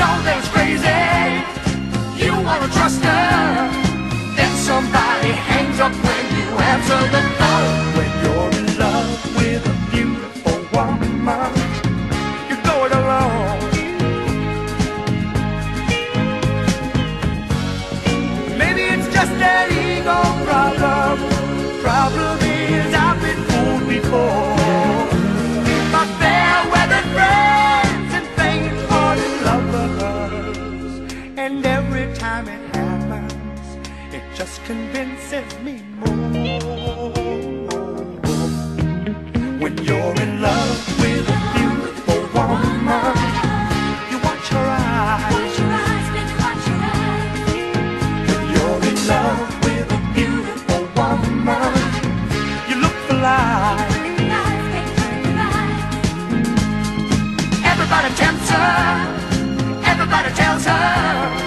know that it's crazy. You wanna trust her, then somebody hangs up when you answer the phone. When you're in love with a beautiful woman, you go it alone. Maybe it's just an ego problem. Problem is I've been fooled before. My fair weather friends and faint-hearted lovers, and every time it happens, it just convinces me more. When you're in love with a beautiful woman, you watch her eyes. Watch your eyes, baby, watch your eyes. When you're in love with a beautiful woman, you look for life. Everybody tempts her, everybody tells her